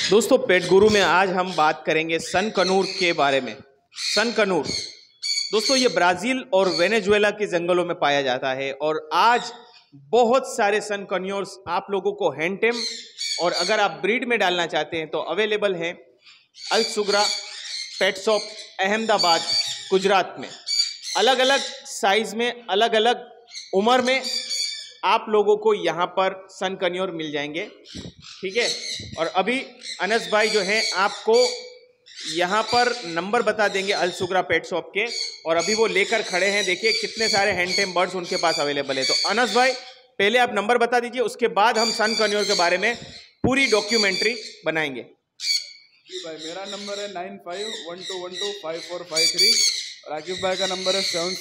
दोस्तों पेट गुरु में आज हम बात करेंगे सन कनूर के बारे में। सन कनूर दोस्तों ये ब्राज़ील और वेनेजुएला के जंगलों में पाया जाता है और आज बहुत सारे सन कन्योर्स आप लोगों को हैंडटेम और अगर आप ब्रीड में डालना चाहते हैं तो अवेलेबल हैं अल सुग्रा पेट शॉप अहमदाबाद गुजरात में। अलग अलग साइज में अलग अलग उम्र में आप लोगों को यहाँ पर सन कन्योर मिल जाएंगे, ठीक है। और अभी अनस भाई जो हैं आपको यहाँ पर नंबर बता देंगे अल सुग्रा पेट शॉप के और अभी वो लेकर खड़े हैं। देखिए कितने सारे हैंडटेम बर्ड्स उनके पास अवेलेबल है। तो अनस भाई पहले आप नंबर बता दीजिए, उसके बाद हम सन कन्योर के बारे में पूरी डॉक्यूमेंट्री बनाएंगे। जी भाई, मेरा नंबर है 9512125453। राजीव भाई का नंबर है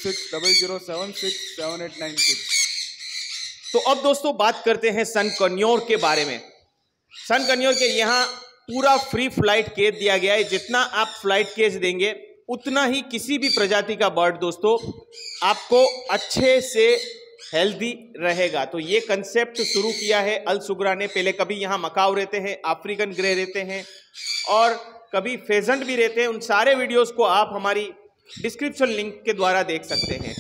7600767896। तो अब दोस्तों बात करते हैं सन कन्योर के बारे में। सन कन्योर के यहाँ पूरा फ्री फ्लाइट केज दिया गया है। जितना आप फ्लाइट केज देंगे उतना ही किसी भी प्रजाति का बर्ड दोस्तों आपको अच्छे से हेल्दी रहेगा। तो ये कंसेप्ट शुरू किया है अल सुग्रा ने। पहले कभी यहाँ मकाऊ रहते हैं, अफ्रीकन ग्रे रहते हैं और कभी फेजेंट भी रहते हैं। उन सारे वीडियोस को आप हमारी डिस्क्रिप्शन लिंक के द्वारा देख सकते हैं।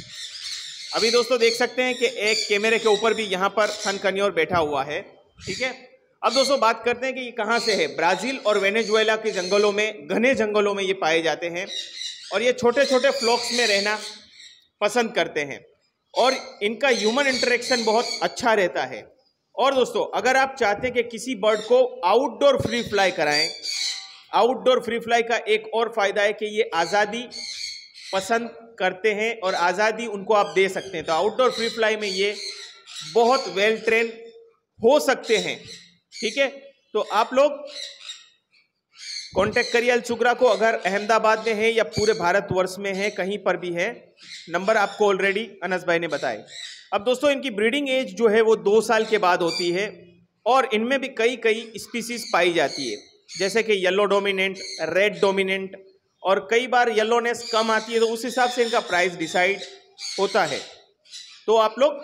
अभी दोस्तों देख सकते हैं कि एक कैमरे के ऊपर भी यहाँ पर सन कन्योर बैठा हुआ है, ठीक है। अब दोस्तों बात करते हैं कि ये कहाँ से है। ब्राज़ील और वेनेजुएला के जंगलों में, घने जंगलों में ये पाए जाते हैं और ये छोटे छोटे फ्लॉक्स में रहना पसंद करते हैं और इनका ह्यूमन इंटरेक्शन बहुत अच्छा रहता है। और दोस्तों अगर आप चाहते हैं कि किसी बर्ड को आउटडोर फ्री फ्लाई कराएं, आउटडोर फ्री फ्लाई का एक और फायदा है कि ये आज़ादी पसंद करते हैं और आज़ादी उनको आप दे सकते हैं। तो आउटडोर फ्री फ्लाई में ये बहुत वेल ट्रेन हो सकते हैं, ठीक है। तो आप लोग कांटेक्ट करिए अल सुग्रा को अगर अहमदाबाद में है या पूरे भारतवर्ष में है, कहीं पर भी है। नंबर आपको ऑलरेडी अनस भाई ने बताए। अब दोस्तों इनकी ब्रीडिंग एज जो है वो 2 साल के बाद होती है और इनमें भी कई स्पीसीज पाई जाती है, जैसे कि येलो डोमिनेंट, रेड डोमिनेंट और कई बार येलोनेस कम आती है। तो उस हिसाब से इनका प्राइस डिसाइड होता है। तो आप लोग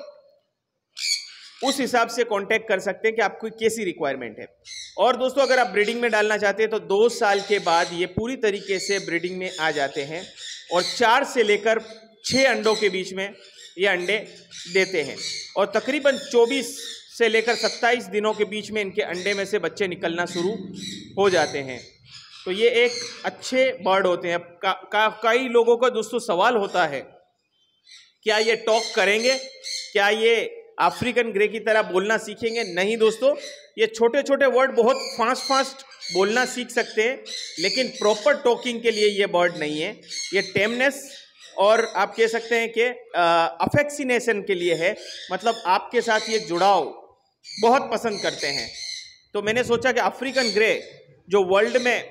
उस हिसाब से कांटेक्ट कर सकते हैं कि आपको कैसी रिक्वायरमेंट है। और दोस्तों अगर आप ब्रीडिंग में डालना चाहते हैं तो 2 साल के बाद ये पूरी तरीके से ब्रीडिंग में आ जाते हैं और 4 से लेकर 6 अंडों के बीच में ये अंडे देते हैं और तकरीबन 24 से लेकर 27 दिनों के बीच में इनके अंडे में से बच्चे निकलना शुरू हो जाते हैं। तो ये एक अच्छे बर्ड होते हैं। कई लोगों का दोस्तों सवाल होता है क्या ये टॉक करेंगे, क्या ये अफ्रीकन ग्रे की तरह बोलना सीखेंगे? नहीं दोस्तों, ये छोटे छोटे वर्ड बहुत फास्ट बोलना सीख सकते हैं लेकिन प्रॉपर टॉकिंग के लिए ये बर्ड नहीं है। ये टेमनेस और आप कह सकते हैं कि अफेक्सिनेशन के लिए है, मतलब आपके साथ ये जुड़ाव बहुत पसंद करते हैं। तो मैंने सोचा कि अफ्रीकन ग्रे जो वर्ल्ड में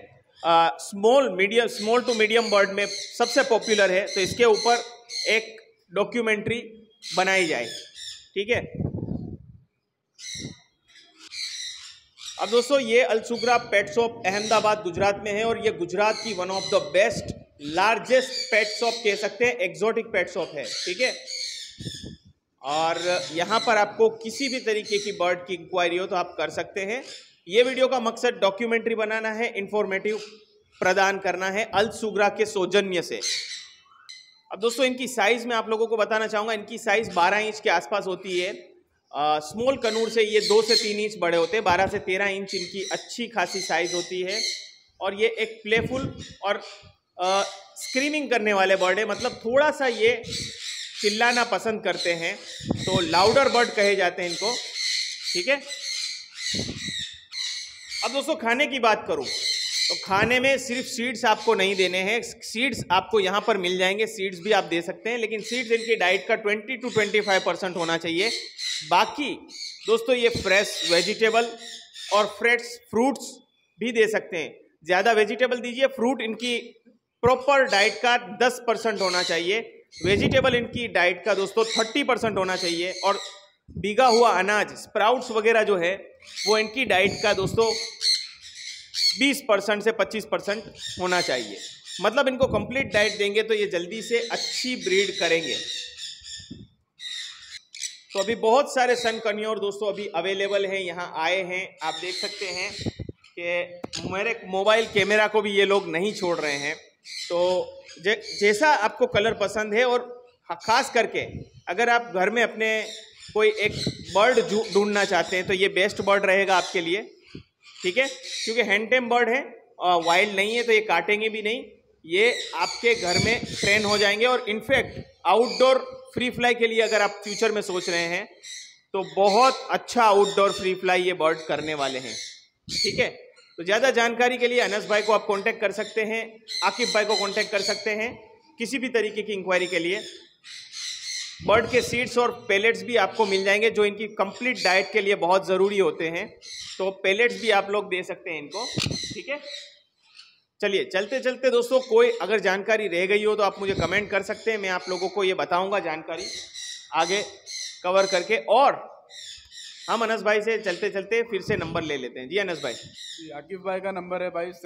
स्मॉल टू मीडियम बर्ड में सबसे पॉपुलर है, तो इसके ऊपर एक डॉक्यूमेंट्री बनाई जाए, ठीक है। अब दोस्तों ये अल सुग्रा पेट शॉप अहमदाबाद गुजरात में है और ये गुजरात की one of the best largest pet shop कह सकते हैं, एक्सोटिक पेट शॉप है, ठीक है। और यहाँ पर आपको किसी भी तरीके की बर्ड की इंक्वायरी हो तो आप कर सकते हैं। ये वीडियो का मकसद डॉक्यूमेंट्री बनाना है, इंफॉर्मेटिव प्रदान करना है अल सुग्रा के सौजन्य से। अब दोस्तों इनकी साइज में आप लोगों को बताना चाहूँगा, इनकी साइज 12 इंच के आसपास होती है। स्मॉल कनूर से ये 2 से 3 इंच बड़े होते हैं। 12 से 13 इंच इनकी अच्छी खासी साइज होती है और ये एक प्लेफुल और स्क्रीमिंग करने वाले बर्ड है, मतलब थोड़ा सा ये चिल्लाना पसंद करते हैं, तो लाउडर बर्ड कहे जाते हैं इनको, ठीक है। अब दोस्तों खाने की बात करूं तो खाने में सिर्फ सीड्स आपको नहीं देने हैं। सीड्स आपको यहाँ पर मिल जाएंगे, सीड्स भी आप दे सकते हैं, लेकिन सीड्स इनकी डाइट का 20 to 25% होना चाहिए। बाकी दोस्तों ये फ्रेश वेजिटेबल और फ्रेश फ्रूट्स भी दे सकते हैं। ज़्यादा वेजिटेबल दीजिए, फ्रूट इनकी प्रॉपर डाइट का 10% होना चाहिए, वेजिटेबल इनकी डाइट का दोस्तों 30% होना चाहिए और भीगा हुआ अनाज स्प्राउट्स वगैरह जो है वो इनकी डाइट का दोस्तों 20% से 25% होना चाहिए। मतलब इनको कंप्लीट डाइट देंगे तो ये जल्दी से अच्छी ब्रीड करेंगे। तो अभी बहुत सारे सन कन्योर दोस्तों अभी अवेलेबल हैं, यहाँ आए हैं, आप देख सकते हैं। कि मेरे मोबाइल कैमरा को भी ये लोग नहीं छोड़ रहे हैं। तो जैसा आपको कलर पसंद है, और ख़ास करके अगर आप घर में अपने कोई एक बर्ड ढूंढना चाहते हैं तो ये बेस्ट बर्ड रहेगा आपके लिए, ठीक है, क्योंकि हैंड टेम बर्ड है और वाइल्ड नहीं है, तो ये काटेंगे भी नहीं, ये आपके घर में ट्रेन हो जाएंगे। और इनफैक्ट आउटडोर फ्री फ्लाई के लिए अगर आप फ्यूचर में सोच रहे हैं तो बहुत अच्छा आउटडोर फ्री फ्लाई ये बर्ड करने वाले हैं, ठीक है। तो ज़्यादा जानकारी के लिए अनस भाई को आप कांटेक्ट कर सकते हैं, आकिब भाई को कांटेक्ट कर सकते हैं किसी भी तरीके की इंक्वायरी के लिए। बर्ड के सीड्स और पेलेट्स भी आपको मिल जाएंगे जो इनकी कंप्लीट डाइट के लिए बहुत ज़रूरी होते हैं, तो पेलेट्स भी आप लोग दे सकते हैं इनको, ठीक है। चलिए चलते चलते दोस्तों, कोई अगर जानकारी रह गई हो तो आप मुझे कमेंट कर सकते हैं, मैं आप लोगों को ये बताऊंगा जानकारी आगे कवर करके। और हम अनस भाई से चलते चलते फिर से नंबर ले लेते हैं। जी अनस भाई। जी आकिब भाई का नंबर है भाई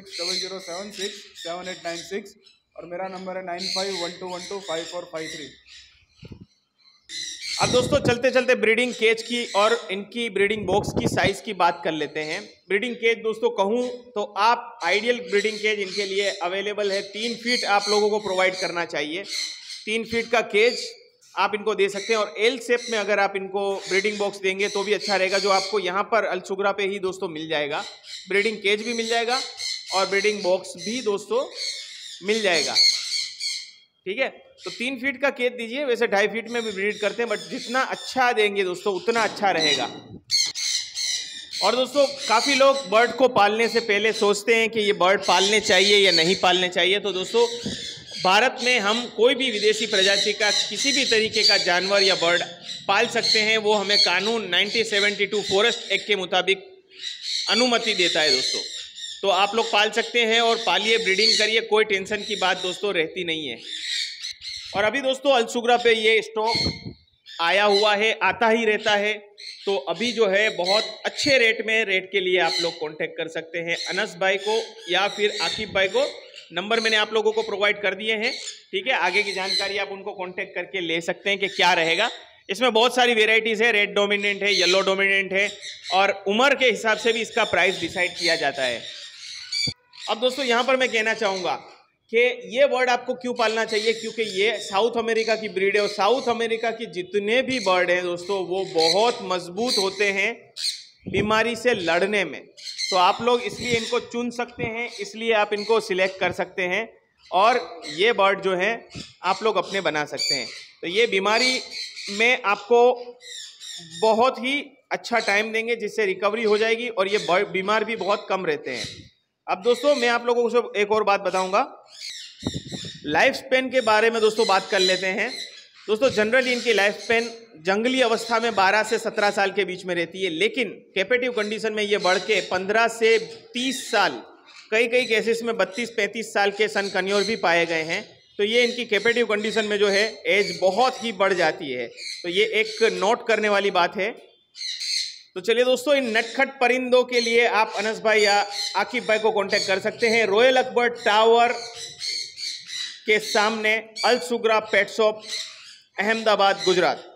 7600767896 और मेरा नंबर है 9512125453। अब दोस्तों चलते चलते ब्रीडिंग केज की और इनकी ब्रीडिंग बॉक्स की साइज़ की बात कर लेते हैं। ब्रीडिंग केज दोस्तों कहूँ तो आप आइडियल ब्रीडिंग केज इनके लिए अवेलेबल है, 3 फीट आप लोगों को प्रोवाइड करना चाहिए। 3 फीट का केज आप इनको दे सकते हैं, और एल शेप में अगर आप इनको ब्रीडिंग बॉक्स देंगे तो भी अच्छा रहेगा, जो आपको यहाँ पर अल सुगरा पे ही दोस्तों मिल जाएगा। ब्रीडिंग केज भी मिल जाएगा और ब्रीडिंग बॉक्स भी दोस्तों मिल जाएगा, ठीक है। तो 3 फीट का केज दीजिए, वैसे 2.5 फीट में भी ब्रीड करते हैं, बट जितना अच्छा देंगे दोस्तों उतना अच्छा रहेगा। और दोस्तों काफ़ी लोग बर्ड को पालने से पहले सोचते हैं कि ये बर्ड पालने चाहिए या नहीं पालने चाहिए। तो दोस्तों भारत में हम कोई भी विदेशी प्रजाति का किसी भी तरीके का जानवर या बर्ड पाल सकते हैं, वो हमें कानून 1972 फॉरेस्ट एक्ट के मुताबिक अनुमति देता है दोस्तों। तो आप लोग पाल सकते हैं और पालिए, ब्रीडिंग करिए, कोई टेंशन की बात दोस्तों रहती नहीं है। और अभी दोस्तों अल सुगरा पे ये स्टॉक आया हुआ है, आता ही रहता है, तो अभी जो है बहुत अच्छे रेट के लिए आप लोग कांटेक्ट कर सकते हैं अनस भाई को या फिर आकिब भाई को। नंबर मैंने आप लोगों को प्रोवाइड कर दिए हैं, ठीक है। आगे की जानकारी आप उनको कांटेक्ट करके ले सकते हैं कि क्या रहेगा। इसमें बहुत सारी वेराइटीज़ है, रेड डोमिनेंट है, येलो डोमिनेंट है, और उम्र के हिसाब से भी इसका प्राइस डिसाइड किया जाता है। अब दोस्तों यहाँ पर मैं कहना चाहूँगा कि ये बर्ड आपको क्यों पालना चाहिए, क्योंकि ये साउथ अमेरिका की ब्रीड है, और साउथ अमेरिका की जितने भी बर्ड हैं दोस्तों वो बहुत मजबूत होते हैं बीमारी से लड़ने में। तो आप लोग इसलिए इनको चुन सकते हैं, इसलिए आप इनको सिलेक्ट कर सकते हैं, और ये बर्ड जो है आप लोग अपने बना सकते हैं। तो ये बीमारी में आपको बहुत ही अच्छा टाइम देंगे, जिससे रिकवरी हो जाएगी, और ये बर्ड बीमार भी बहुत कम रहते हैं। अब दोस्तों मैं आप लोगों को एक और बात बताऊंगा, लाइफ स्पेन के बारे में दोस्तों बात कर लेते हैं। दोस्तों जनरली इनकी लाइफ स्पेन जंगली अवस्था में 12 से 17 साल के बीच में रहती है, लेकिन कैपेटिव कंडीशन में ये बढ़ के 15 से 30 साल, कई केसेस में 32-35 साल के सन कन्योर भी पाए गए हैं। तो ये इनकी कैपेटिव कंडीशन में जो है एज बहुत ही बढ़ जाती है, तो ये एक नोट करने वाली बात है। तो चलिए दोस्तों, इन नटखट परिंदों के लिए आप अनस भाई या आकिब भाई को कांटेक्ट कर सकते हैं। रॉयल अकबर टावर के सामने अल सुगरा पेट शॉप, अहमदाबाद, गुजरात।